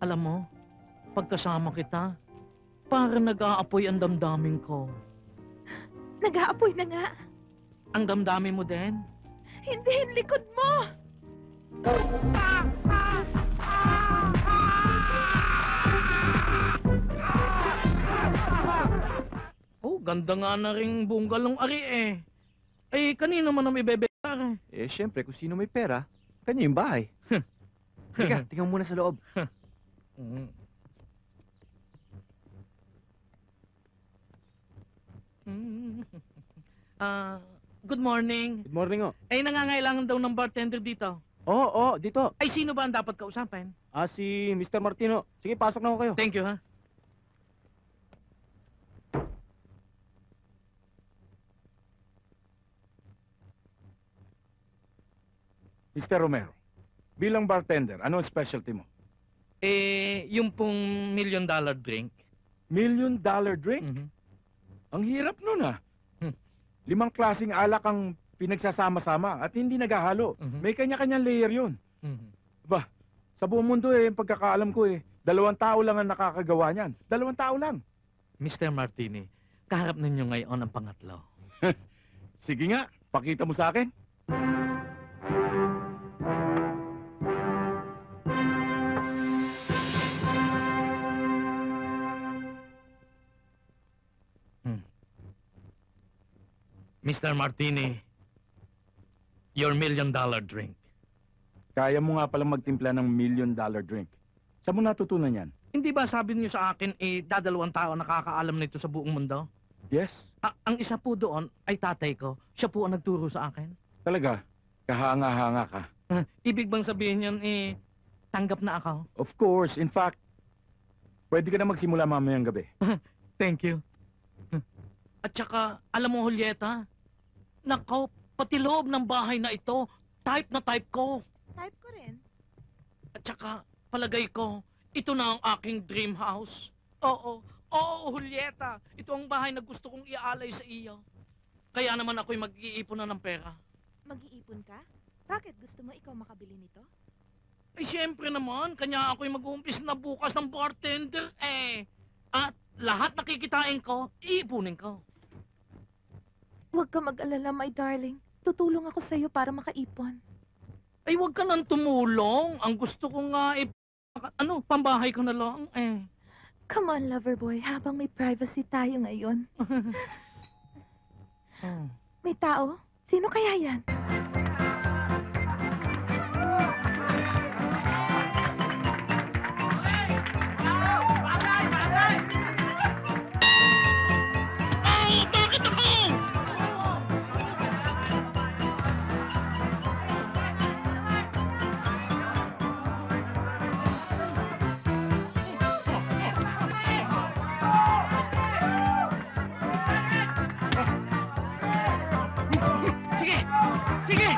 Alam mo, pagkasama kita, parang nag-aapoy ang damdamin ko. Nag-aapoy na nga. Ang damdamin mo din? Hindi yung likod mo! Oh, ganda nga na ring bungalow ari eh. Eh, kanino man ang ibebenta eh? Eh, syempre, kung sino may pera, kanya yung bahay. Teka, tingnan muna sa loob. Mm. Good morning. Good morning, oh. Ay, nangangailangan daw ng bartender dito. Oo, dito. Ay, sino ba ang dapat kausapin? Si Mr. Martino. Sige, pasok na ako kayo. Thank you, ha? Mr. Romero, bilang bartender, ano ang specialty mo? Eh, yung pong $1 million drink. $1 million drink? Mhm. Ang hirap nun ah. Hmm. 5 klaseng alak ang pinagsasama-sama at hindi naghahalo. Mhm. May kanya-kanyang layer yun. Mhm. Sa buong mundo pagkakaalam ko 2 tao lang ang nakakagawa niyan. 2 tao lang. Mr. Martini, kaharap ninyo ngayon ang pangatlo. Sige nga, pakita mo sa akin. Mr. Martini, your $1 million drink. Kaya mo nga palang magtimpla ng $1 million drink. Saan mo natutunan yan? Hindi ba sabi niyo sa akin, dadalawang tao nakakaalam nito sa buong mundo? Yes, Ang isa po doon ay tatay ko. Siya po ang nagturo sa akin. talaga. Kahanga-hanga ka. Ibig bang sabihin yan, tanggap na ako? Of course, in fact, pwede ka na magsimula mamayang gabi. Thank you. At saka, alam mo, Julieta, nako, pati loob ng bahay na ito, type na type ko. Type ko rin. At saka, palagay ko, ito na ang aking dream house. Oo, Julieta, ito ang bahay na gusto kong iaalay sa iyo. Kaya naman ako'y mag-iipon na ng pera. Mag-iipon ka? Bakit gusto mo ikaw makabili nito? Eh, siyempre naman, kanya ako'y mag-uumpis na bukas ng bartender, At lahat nakikitain ko, iipunin ko. Huwag ka mag-alala, my darling. Tutulong ako sa'yo para makaipon. Ay, huwag ka nang tumulong. Ang gusto ko nga, pambahay ko na lang, Come on, lover boy, habang may privacy tayo ngayon. May tao? Sino kaya yan? Bakit ako? Sige! Sige!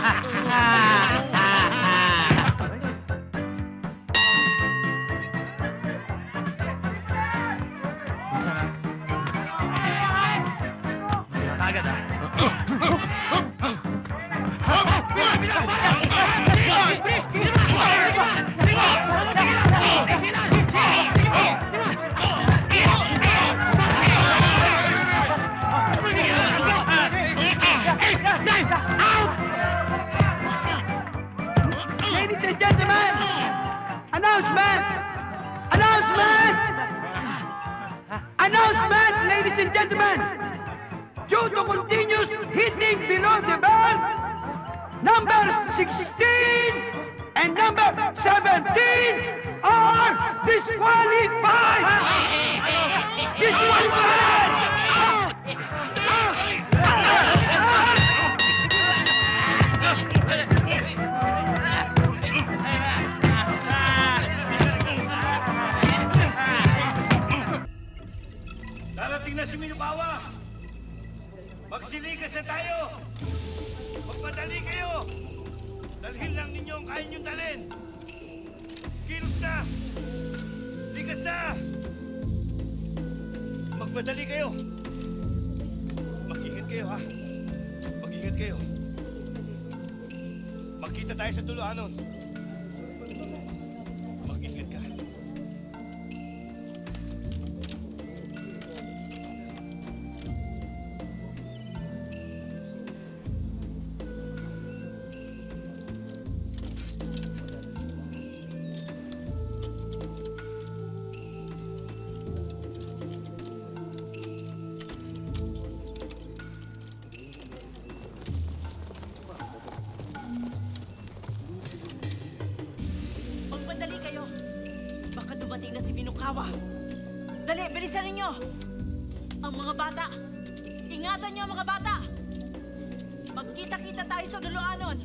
Agad ah. Ladies and gentlemen, announcement! Announcement! Announcement, ladies and gentlemen! Due to continuous hitting below the belt, number 16 and number 17 are disqualified! Disqualified! Darating na si Minukawa! Magsilikas na tayo! Magpadali kayo! Dalhin lang ninyo ang kaya niyong dalhin! Kilos na! Likas na! Magpadali kayo! Mag-ingat kayo, ha? Mag-ingat kayo. Magkita tayo sa dulo, Anon. Mag-ingat ka. Magpadali kayo! Baka dumating na si Minukawa! Dali, bilisan ninyo! Ang mga bata! Ingatan niyo ang mga bata! Magkita-kita tayo sa duluanon!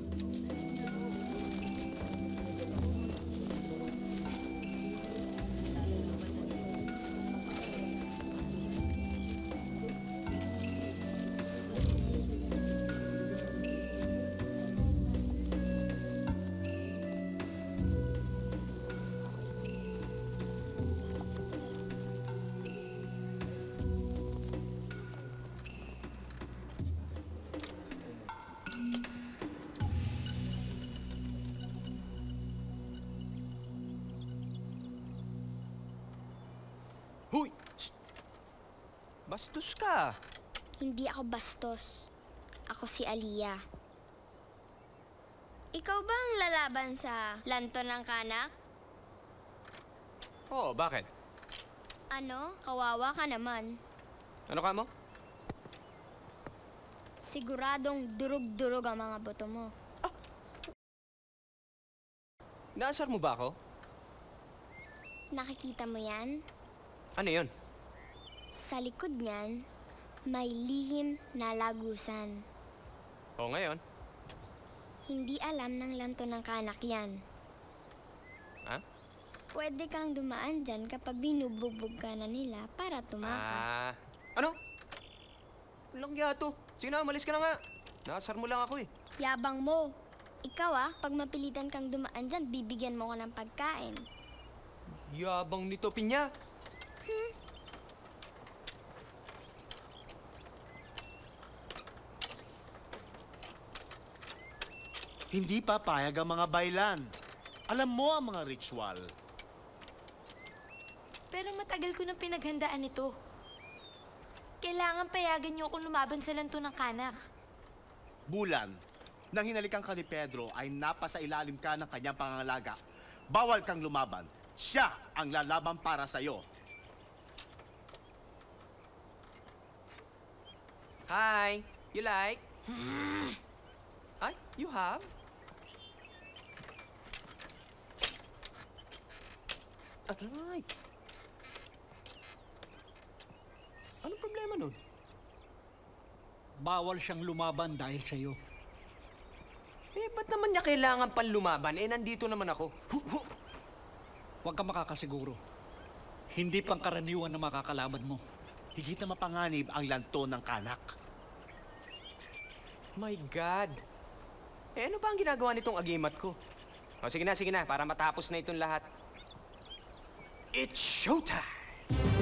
Huy! Shh! Bastos ka! Hindi ako bastos. Ako si Aliyah. Ikaw ba ang lalaban sa lanto ng kanak? Oo, bakit? Ano? Kawawa ka naman. Ano ka mo? Siguradong durog-durog ang mga boto mo. Naasar mo ba ako? Nakikita mo yan? Ano yun? Sa likod niyan, may lihim na lagusan. O ngayon? Hindi alam ng lanto ng kanak yan. Ha? Pwede kang dumaan dyan kapag binubugbog ka na nila para tumakas. Ano? Walang yato. Sige na, umalis ka na nga. Naasar mo lang ako eh. Yabang mo. Ikaw pag mapilitan kang dumaan dyan, bibigyan mo ko ng pagkain. Yabang nito, Pinya. Hindi papayag ang mga baylan. Alam mo ang mga ritual. Pero matagal ko nang pinaghandaan ito. Kailangan payagan niyo akong lumaban sa lanto ng kanak. Bulan, nang hinalikan ka ni Pedro ay napasa ilalim ka ng kanyang pangangalaga. Bawal kang lumaban. Siya ang lalaban para sa'yo. Hi! You like? Ay, you have? Aray! Anong problema nun? Bawal siyang lumaban dahil sa'yo. Eh, ba't naman niya kailangan pang lumaban? Eh, nandito naman ako. Huwag ka makakasiguro. Hindi pangkaraniwan na makakalaban mo. Higit na mapanganib ang lanto ng kanak. My God! Eh, ano ba ang ginagawa nitong agimat ko? O, sige na, para matapos na itong lahat. It's showtime!